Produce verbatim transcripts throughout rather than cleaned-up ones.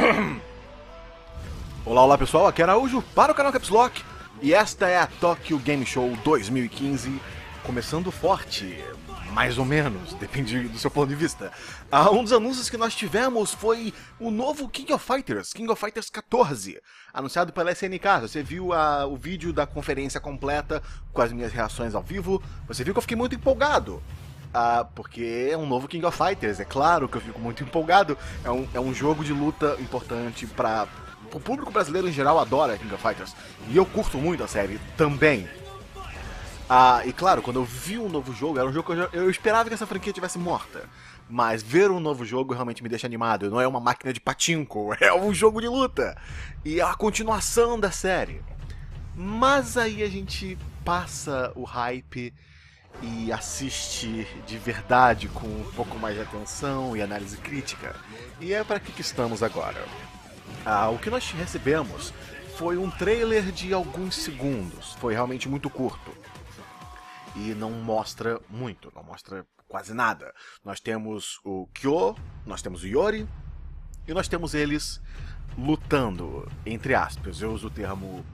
Olá, olá pessoal, aqui é Araújo para o canal Caps Lock e esta é a Tokyo Game Show dois mil e quinze, começando forte, mais ou menos, depende do seu ponto de vista. Ah, um dos anúncios que nós tivemos foi o novo King of Fighters, King of Fighters quatorze, anunciado pela S N K. Você viu a, o vídeo da conferência completa com as minhas reações ao vivo, você viu que eu fiquei muito empolgado. Ah, porque é um novo King of Fighters, é claro que eu fico muito empolgado, é um, é um jogo de luta importante para o público brasileiro em geral, adora King of Fighters, e eu curto muito a série também. Ah, e claro, quando eu vi um novo jogo, era um jogo que eu, já, eu esperava que essa franquia tivesse morta, mas ver um novo jogo realmente me deixa animado. Não é uma máquina de pachinko, é um jogo de luta, e é a continuação da série. Mas aí a gente passa o hype e assiste de verdade com um pouco mais de atenção e análise crítica. E é para que, que estamos agora. Ah, o que nós recebemos foi um trailer de alguns segundos, foi realmente muito curto. E não mostra muito, não mostra quase nada. Nós temos o Kyo, nós temos o Yori, e nós temos eles lutando, entre aspas. Eu uso o termo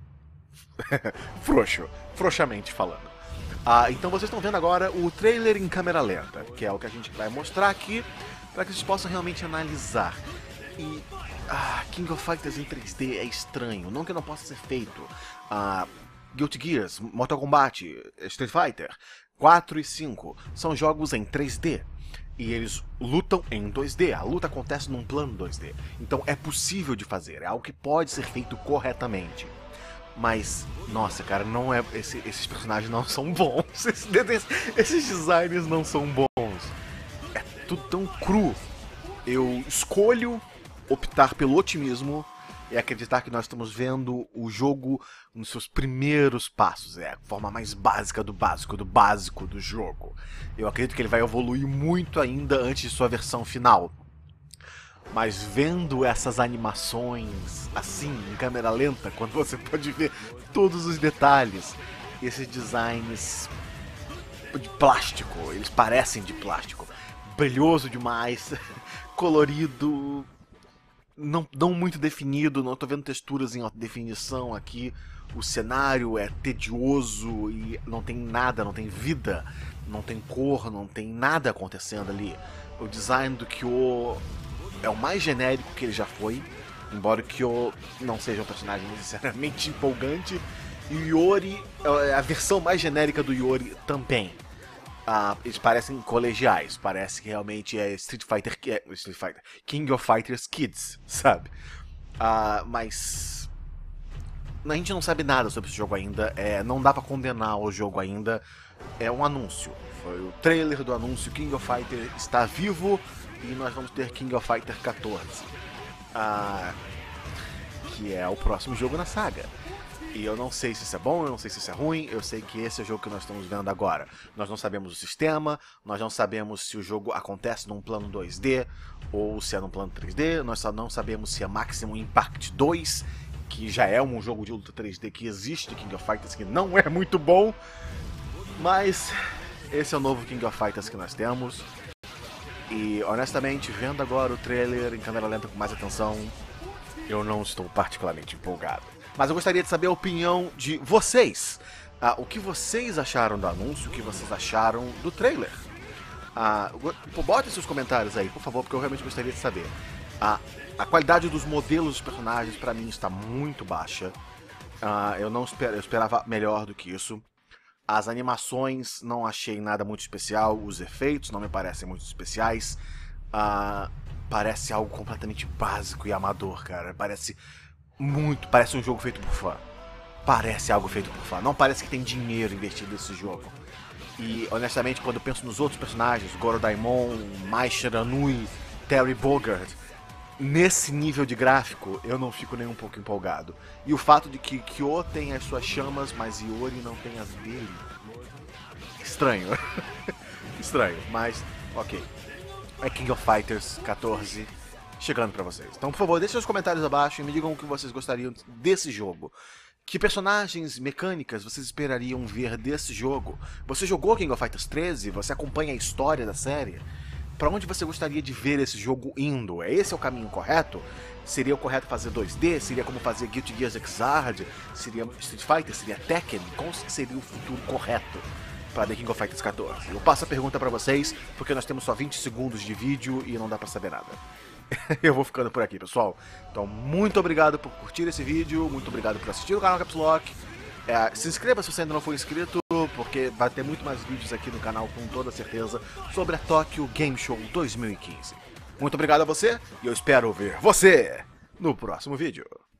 frouxo, frouxamente falando. Ah, então vocês estão vendo agora o trailer em câmera lenta, que é o que a gente vai mostrar aqui, para que vocês possam realmente analisar. E ah, King of Fighters em três D é estranho, não que não possa ser feito. Ah, Guilty Gears, Mortal Kombat, Street Fighter quatro e cinco são jogos em três D. E eles lutam em dois D, a luta acontece num plano dois D. Então é possível de fazer, é algo que pode ser feito corretamente. Mas, nossa, cara, não é. Esse, esses personagens não são bons. Esses, esses designs não são bons. É tudo tão cru. Eu escolho optar pelo otimismo e acreditar que nós estamos vendo o jogo nos seus primeiros passos. É a forma mais básica do básico, do básico do jogo. Eu acredito que ele vai evoluir muito ainda antes de sua versão final. Mas vendo essas animações assim, em câmera lenta, quando você pode ver todos os detalhes, esses designs de plástico, eles parecem de plástico, brilhoso demais, colorido, não, não muito definido, não estou vendo texturas em alta definição aqui, o cenário é tedioso e não tem nada, não tem vida, não tem cor, não tem nada acontecendo ali. O design do Kyo é o mais genérico que ele já foi, embora o Kyo não seja um personagem necessariamente empolgante, e o Yori é a versão mais genérica do Yori também. Ah, eles parecem colegiais, parece que realmente é Street Fighter, é, Street Fighter King of Fighters Kids, sabe? Ah, mas a gente não sabe nada sobre esse jogo ainda, é, não dá pra condenar o jogo ainda, é um anúncio. Foi o trailer do anúncio, King of Fighter está vivo e nós vamos ter King of Fighter quatorze, ah, que é o próximo jogo na saga. E eu não sei se isso é bom, eu não sei se isso é ruim, eu sei que esse é o jogo que nós estamos vendo agora. Nós não sabemos o sistema, nós não sabemos se o jogo acontece num plano dois D ou se é num plano três D, nós só não sabemos se é Maximum Impact dois, que já é um jogo de luta três D que existe, King of Fighters, que não é muito bom, mas esse é o novo King of Fighters que nós temos. E honestamente, vendo agora o trailer em câmera lenta com mais atenção, eu não estou particularmente empolgado. Mas eu gostaria de saber a opinião de vocês. Ah, o que vocês acharam do anúncio, o que vocês acharam do trailer. Ah, botem seus comentários aí, por favor, porque eu realmente gostaria de saber. Ah, a qualidade dos modelos dos personagens, pra mim, está muito baixa. Ah, eu, não esper eu esperava melhor do que isso. As animações não achei nada muito especial, os efeitos não me parecem muito especiais. Ah, parece algo completamente básico e amador, cara. Parece muito, parece um jogo feito por fã. Parece algo feito por fã. Não parece que tem dinheiro investido nesse jogo. E honestamente, quando eu penso nos outros personagens, Goro Daimon, Mai Shiranui, Terry Bogard, nesse nível de gráfico, eu não fico nem um pouco empolgado. E o fato de que Kyo tem as suas chamas, mas Yori não tem as dele. Estranho. Estranho, mas ok. É King of Fighters quatorze chegando pra vocês. Então, por favor, deixem seus comentários abaixo e me digam o que vocês gostariam desse jogo. Que personagens mecânicas vocês esperariam ver desse jogo? Você jogou King of Fighters treze? Você acompanha a história da série? Pra onde você gostaria de ver esse jogo indo? É esse é o caminho correto? Seria o correto fazer dois D? Seria como fazer Guilty Gear Xrd? Seria Street Fighter? Seria Tekken? Qual seria o futuro correto para The King of Fighters quatorze? Eu passo a pergunta pra vocês, porque nós temos só vinte segundos de vídeo e não dá pra saber nada. Eu vou ficando por aqui, pessoal. Então, muito obrigado por curtir esse vídeo, muito obrigado por assistir o canal Caps Lock. É, se inscreva se você ainda não for inscrito, porque vai ter muito mais vídeos aqui no canal, com toda certeza, sobre a Tokyo Game Show dois mil e quinze. Muito obrigado a você, e eu espero ver você no próximo vídeo.